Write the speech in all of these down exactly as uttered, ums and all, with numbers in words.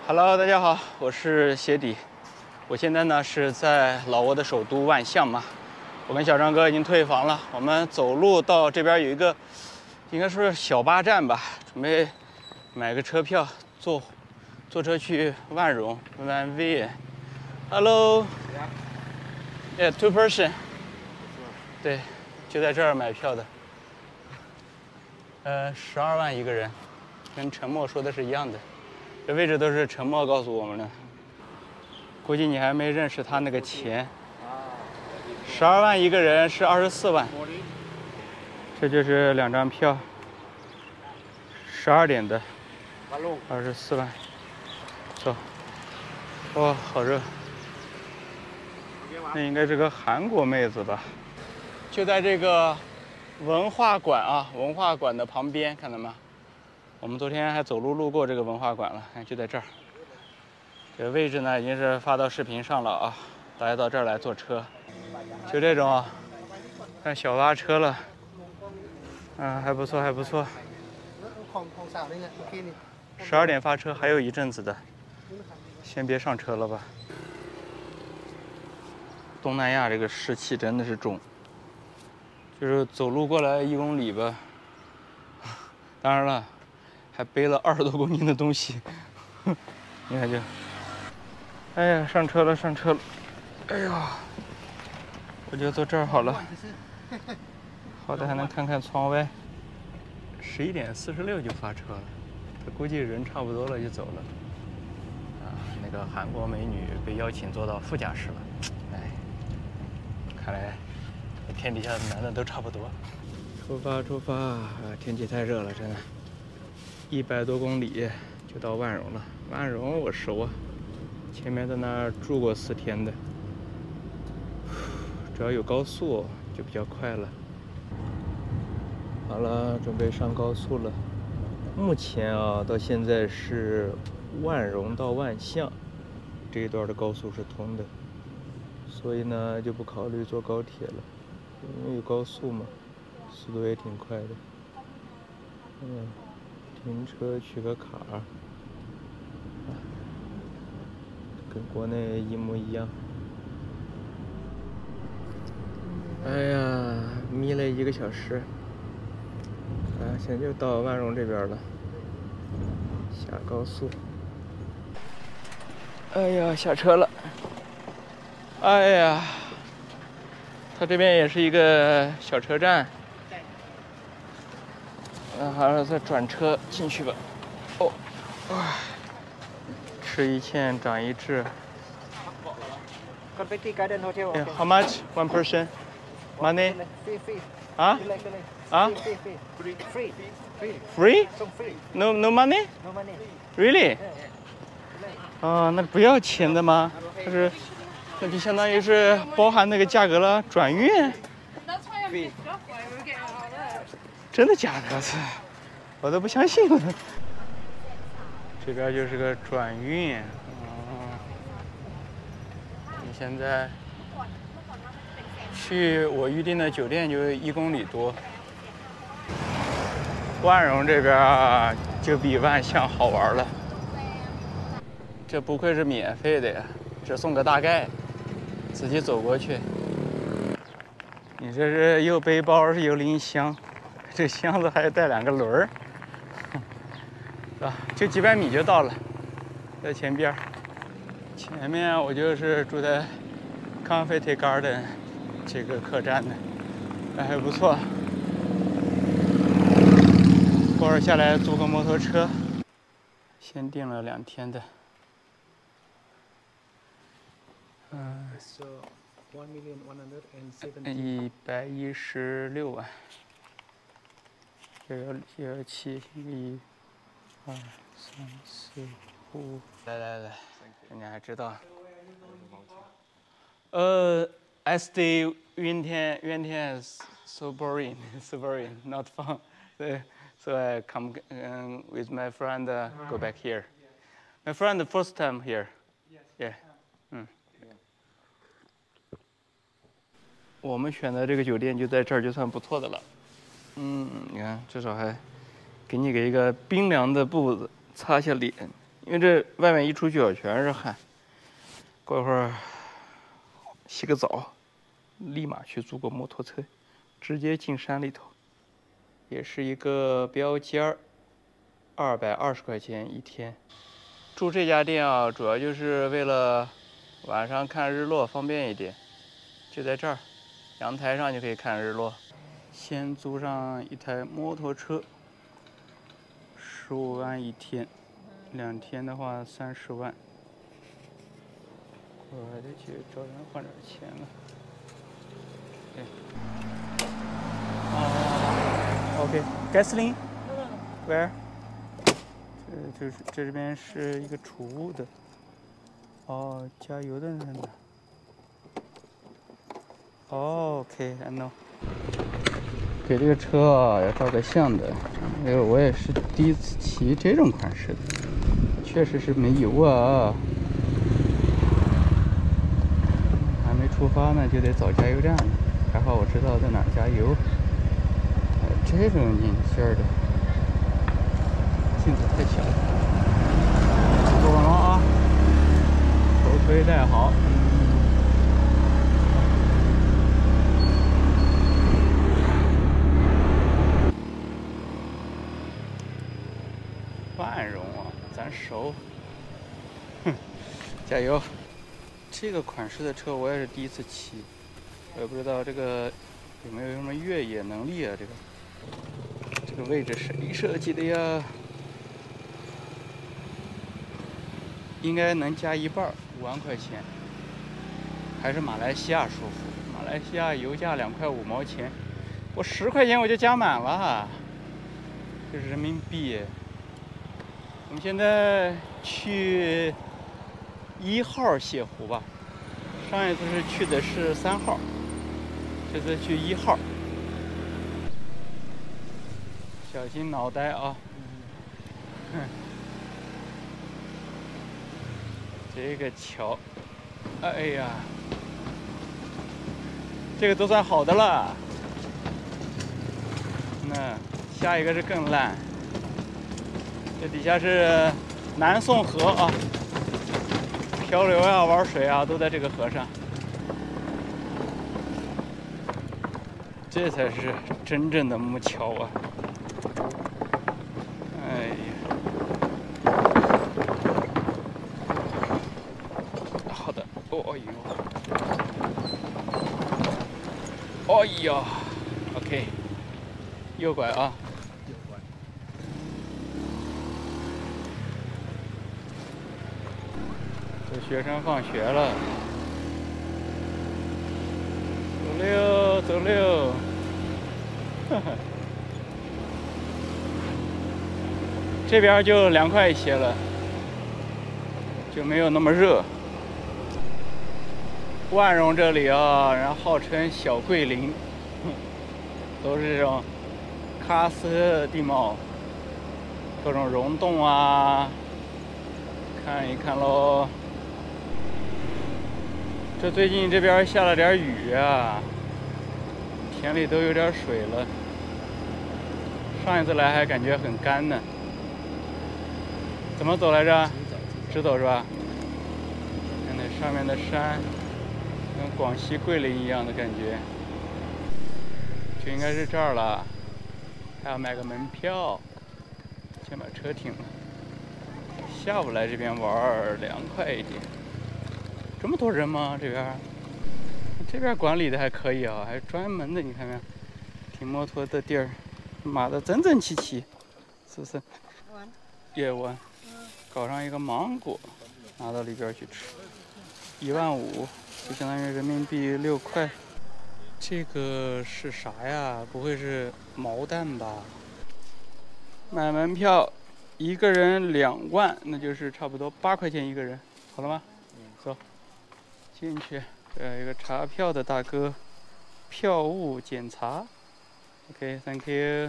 Hello， 大家好，我是鞋底。我现在呢是在老挝的首都万象嘛。我跟小张哥已经退房了，我们走路到这边有一个，应该说是小巴站吧，准备买个车票，坐坐车去万荣 Van Vien。Hello。Yeah, two person。对，就在这儿买票的。呃，十二万一个人，跟陈默说的是一样的。这位置都是陈默告诉我们的。估计你还没认识他那个钱。十二万一个人是二十四万。这就是两张票。十二点的，二十四万。走。哇，好热。那应该是个韩国妹子吧？就在这个文化馆啊，文化馆的旁边，看到吗？我们昨天还走路路过这个文化馆了，看就在这儿。这个位置呢已经是发到视频上了啊，大家到这儿来坐车，就这种啊，看小巴车了，嗯，还不错还不错。十二点发车，还有一阵子的，先别上车了吧。东南亚这个湿气真的是重，就是走路过来一公里吧，当然了，还背了二十多公斤的东西，你看就，哎呀，上车了上车了，哎呀，我就坐这儿好了，好歹还能看看窗外。十一点四十六就发车了，他估计人差不多了就走了。啊，那个韩国美女被邀请坐到副驾驶了，哎。看来天底下的男的都差不多。出发出发啊！天气太热了，真的。一百多公里就到万荣了。万荣我熟啊，前面在那儿住过四天的。只要有高速就比较快了。好了，准备上高速了。目前啊，到现在是万荣到万象这一段的高速是通的。所以呢，就不考虑坐高铁了，因为有高速嘛，速度也挺快的。嗯，停车取个卡，跟国内一模一样。哎呀，眯了一个小时，啊，现在就到万荣这边了，下高速。哎呀，下车了。哎呀。它这边也是一个小车站，嗯，还是再转车进去吧。哦，啊，吃一堑长一智。Yeah, how much one person? Money? 啊？啊 ？Free? No no money? Really? 啊，那不要钱的吗？它是。那就相当于是包含那个价格了，转运。真的假的？我都不相信了。这边就是个转运。哦，你现在去我预定的酒店就一公里多。万荣这边就比万象好玩了。这不愧是免费的呀，只送个大概。自己走过去，你这是又背包又拎箱，这箱子还带两个轮儿，啊，就几百米就到了，在前边。前面我就是住在 Confetti Garden 这个客栈的，那还不错。过会儿下来租个摩托车，先订了两天的。嗯，一百一十六万，幺幺幺幺七，一、二、三、四、五，来来来，人家还知道。呃 ，I stay 云天，云天 so boring, so boring, not fun. So I come um, with my friend, uh, go back here. My friend, the first time here. Yeah. 嗯。我们选的这个酒店就在这儿，就算不错的了。嗯，你看，至少还给你给一个冰凉的布子擦下脸， 因为这外面一出去啊全是汗。过一会儿洗个澡，立马去租个摩托车，直接进山里头。也是一个标间儿，二百二十块钱一天。住这家店啊，主要就是为了晚上看日落方便一点。就在这儿，阳台上就可以看日落。先租上一台摩托车，十五万一天，两天的话三十万。我还得去找人换点钱了。对。哦 ，OK， gasoline where？ 这就是这边是一个储物的。哦，加油的在哪？哦 ，OK，I know。给这个车啊要照个相的，因为我也是第一次骑这种款式的，确实是没油啊。还没出发呢，就得找加油站了。还好我知道在哪儿加油。还有这种眼镜的，镜子太小了。坐稳了啊，头盔戴好。万荣啊，咱熟。哼，加油！这个款式的车我也是第一次骑，我也不知道这个有没有什么越野能力啊？这个这个位置谁设计的呀？应该能加一半，五万块钱。还是马来西亚舒服，马来西亚油价两块五毛钱，我十块钱我就加满了，这是人民币。我们现在去一号泻湖吧，上一次是去的是三号，这次去一号。小心脑袋啊！嗯，这个桥，哎呀，这个都算好的了。那下一个是更烂。这底下是南宋河啊，漂流啊、玩水啊，都在这个河上。这才是真正的木桥啊！哎呀，好的，哦呦，哎呀 ，OK， 右拐啊。学生放学了，走溜走溜，呵呵，这边就凉快一些了，就没有那么热。万荣这里啊，人家号称小桂林，都是这种喀斯特地貌，各种溶洞啊，看一看喽。这最近这边下了点雨啊，田里都有点水了。上一次来还感觉很干呢。怎么走来着？直走是吧？看那上面的山，跟广西桂林一样的感觉。就应该是这儿了，还要买个门票。先把车停了。下午来这边玩，凉快一点。这么多人吗？这边，这边管理的还可以啊，还专门的，你看看，停摩托的地儿，码的整整齐齐，是不是？夜湾，搞上一个芒果，拿到里边去吃，一万五，就相当于人民币六块。这个是啥呀？不会是毛蛋吧？买门票，一个人两万，那就是差不多八块钱一个人，好了吗？走。进去，这有一个查票的大哥，票务检查。OK，Thank you。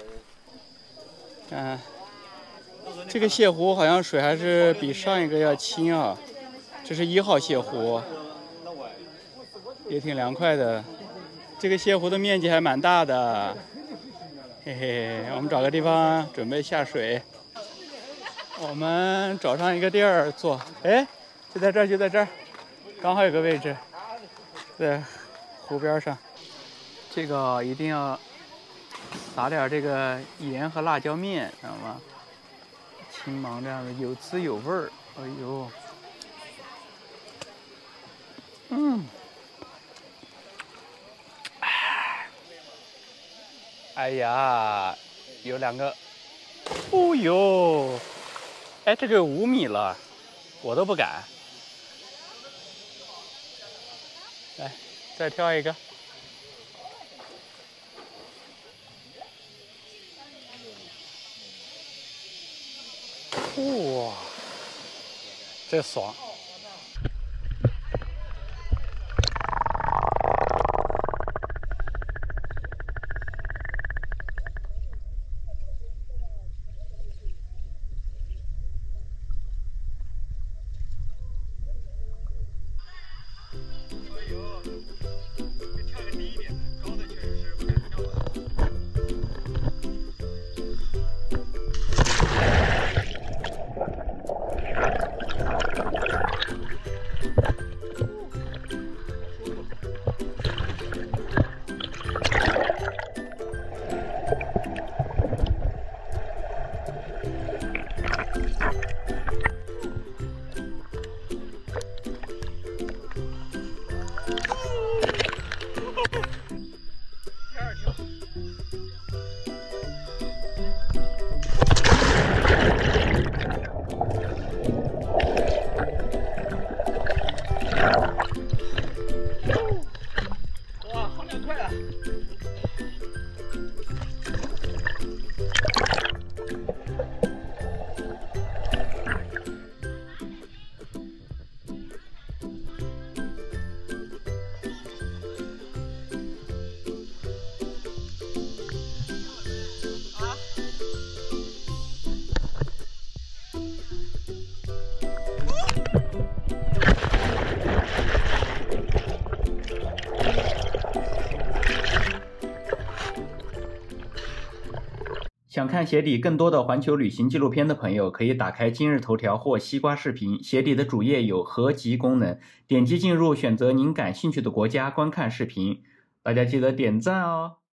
看，这个泻湖好像水还是比上一个要清啊。这是一号泻湖，也挺凉快的。这个泻湖的面积还蛮大的，嘿嘿，我们找个地方准备下水。 我们找上一个地儿坐，哎，就在这儿，就在这儿，刚好有个位置，在湖边上。这个一定要撒点这个盐和辣椒面，知道吗？青芒这样的有滋有味儿。哎呦，嗯，哎呀，有两个，哦呦，哎，这个有五米了，我都不敢。来，再挑一个。哇，这爽！哎呦，得跳个低一点的，高的确实是不敢跳了。哇，好凉快啊！想看鞋底更多的环球旅行纪录片的朋友，可以打开今日头条或西瓜视频，鞋底的主页有合集功能，点击进入，选择您感兴趣的国家观看视频。大家记得点赞哦！